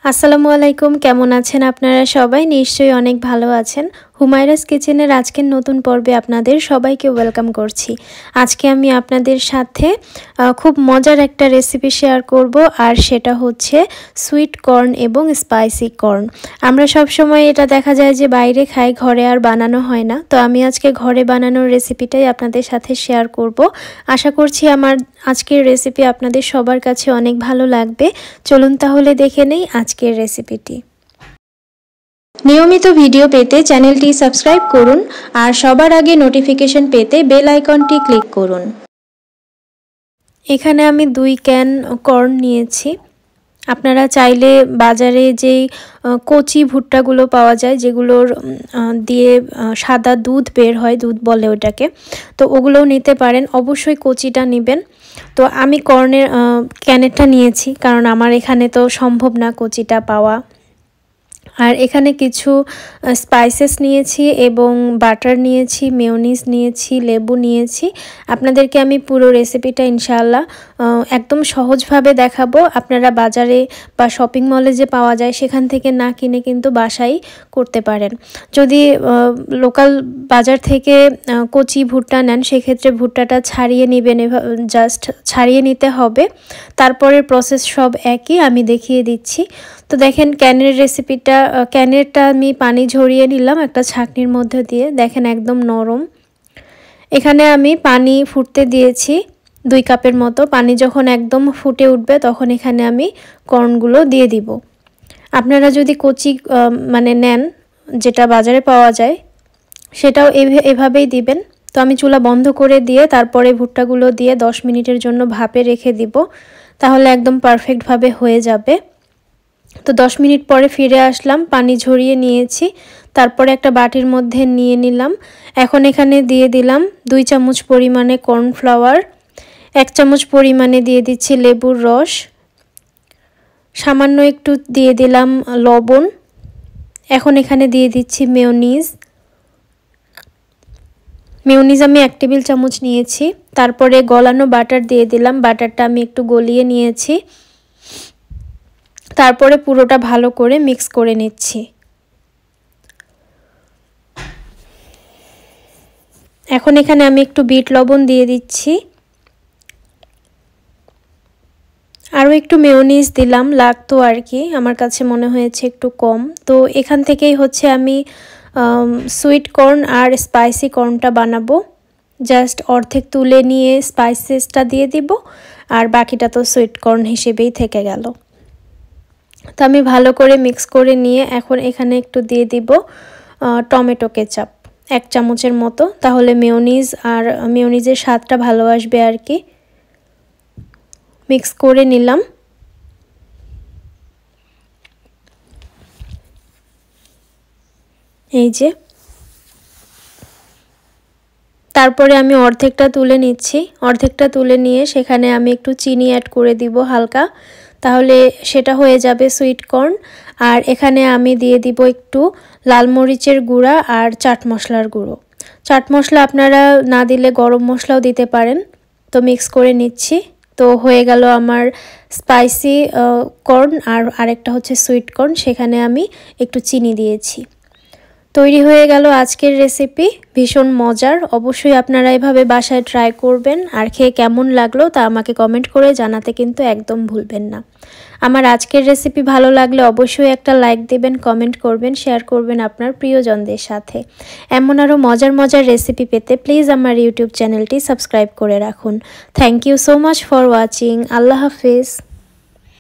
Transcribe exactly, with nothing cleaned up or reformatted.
আসসালামু আলাইকুম, কেমন আছেন আপনারা সবাই? নিশ্চয়ই অনেক ভালো আছেন। হুমায়রাস কিচেনের আজকের নতুন পর্বে আপনাদের সবাইকে ওয়েলকাম করছি। আজকে আমি আপনাদের সাথে খুব মজার একটা রেসিপি শেয়ার করব, আর সেটা হচ্ছে সুইট কর্ন এবং স্পাইসি কর্ন। আমরা সব সময় এটা দেখা যায় যে বাইরে খাই, ঘরে আর বানানো হয় না। তো আমি আজকে ঘরে বানানোর রেসিপিটাই আপনাদের সাথে শেয়ার করব। আশা করছি আমার আজকের রেসিপি আপনাদের সবার কাছে অনেক ভালো লাগবে। চলুন তাহলে দেখে নেই আজকের রেসিপিটি। নিয়মিত ভিডিও পেতে চ্যানেলটি সাবস্ক্রাইব করুন, আর সবার আগে নোটিফিকেশন পেতে বেল আইকনটি ক্লিক করুন। এখানে আমি দুই ক্যান কর্ন নিয়েছি। আপনারা চাইলে বাজারে যেই কচি ভুট্টাগুলো পাওয়া যায়, যেগুলোর দিয়ে সাদা দুধ বের হয়, দুধ বলে ওটাকে, তো ওগুলোও নিতে পারেন। অবশ্যই কচিটা নেবেন। তো আমি কর্নের ক্যানেরটা নিয়েছি, কারণ আমার এখানে তো সম্ভব না কচিটা পাওয়া। আর এখানে কিছু স্পাইসেস নিয়েছি এবং বাটার নিয়েছি, মেয়োনিজ নিয়েছি, লেবু নিয়েছি। আপনাদেরকে আমি পুরো রেসিপিটা ইনশাআল্লাহ একদম সহজভাবে দেখাবো। আপনারা বাজারে বা শপিং মলে যে পাওয়া যায় সেখান থেকে না কিনে কিন্তু বাসায় করতে পারেন। যদি লোকাল বাজার থেকে কচি ভুট্টা নেন, সেক্ষেত্রে ভুট্টাটা ছাড়িয়ে নেবেন, জাস্ট ছাড়িয়ে নিতে হবে। তারপরের প্রসেস সব একই, আমি দেখিয়ে দিচ্ছি। তো দেখেন ক্যানের রেসিপিটা, ক্যানেরটা আমি পানি ঝরিয়ে নিলাম একটা ছাঁকনির মধ্যে দিয়ে। দেখেন একদম নরম। এখানে আমি পানি ফুটতে দিয়েছি দুই কাপের মতো। পানি যখন একদম ফুটে উঠবে তখন এখানে আমি কর্নগুলো দিয়ে দিব। আপনারা যদি কচি মানে নেন, যেটা বাজারে পাওয়া যায়, সেটাও এভাবেই দিবেন। তো আমি চুলা বন্ধ করে দিয়ে তারপরে ভুট্টাগুলো দিয়ে দশ মিনিটের জন্য ভাপে রেখে দিব, তাহলে একদম পারফেক্টভাবে হয়ে যাবে। তো দশ মিনিট পরে ফিরে আসলাম, পানি ঝরিয়ে নিয়েছি। তারপরে একটা বাটির মধ্যে নিয়ে নিলাম। এখন এখানে দিয়ে দিলাম দুই চামচ পরিমাণে কর্নফ্লাওয়ার, এক চামচ পরিমাণে দিয়ে দিচ্ছি লেবুর রস, সামান্য একটু দিয়ে দিলাম লবণ। এখন এখানে দিয়ে দিচ্ছি মেয়োনিজ। মেয়োনিজ আমি এক টেবিল চামচ নিয়েছি। তারপরে গলানো বাটার দিয়ে দিলাম। বাটারটা আমি একটু গলিয়ে নিয়েছি। তারপরে পুরোটা ভালো করে মিক্স করে নিচ্ছি। এখন এখানে আমি একটু বিট লবণ দিয়ে দিচ্ছি, আরও একটু মেয়োনিজ দিলাম, লাগতো আর কি, আমার কাছে মনে হয়েছে একটু কম। তো এখান থেকেই হচ্ছে আমি সুইট কর্ন আর স্পাইসি কর্নটা বানাবো। জাস্ট অর্ধেক তুলে নিয়ে স্পাইসেসটা দিয়ে দিব, আর বাকিটা তো সুইট কর্ন হিসেবেই থেকে গেল। তো আমি ভালো করে মিক্স করে নিয়ে এখন এখানে একটু দিয়ে দিব টমেটো কেচাপ এক চামচের মতো, তাহলে মেয়োনিজ আর মেয়োনিজের স্বাদটা ভালো আসবে আর কি। মিক্স করে নিলাম। এই যে, তারপরে আমি অর্ধেকটা তুলে নিচ্ছি। অর্ধেকটা তুলে নিয়ে সেখানে আমি একটু চিনি অ্যাড করে দিব হালকা, তাহলে সেটা হয়ে যাবে সুইট কর্ন। আর এখানে আমি দিয়ে দিব একটু লাল মরিচের গুঁড়া আর চাট মশলার গুঁড়ো। চাট মশলা আপনারা না দিলে গরম মশলাও দিতে পারেন। তো মিক্স করে নিচ্ছি। তো হয়ে গেল আমার স্পাইসি কর্ন, আর আরেকটা হচ্ছে সুইট কর্ন, সেখানে আমি একটু চিনি দিয়েছি। তৈরি হয়ে গেল আজকের রেসিপি, ভীষণ মজার। অবশ্যই আপনারা এভাবে বাসায় ট্রাই করবেন, আর খেয়ে কেমন লাগলো তা আমাকে কমেন্ট করে জানাতে কিন্তু একদম ভুলবেন না। আমার আজকের রেসিপি ভালো লাগলে অবশ্যই একটা লাইক দেবেন, কমেন্ট করবেন, শেয়ার করবেন আপনার প্রিয়জনদের সাথে। এমন আরও মজার মজার রেসিপি পেতে প্লিজ আমার ইউটিউব চ্যানেলটি সাবস্ক্রাইব করে রাখুন। Thank you so much for watching. আল্লাহ হাফিজ।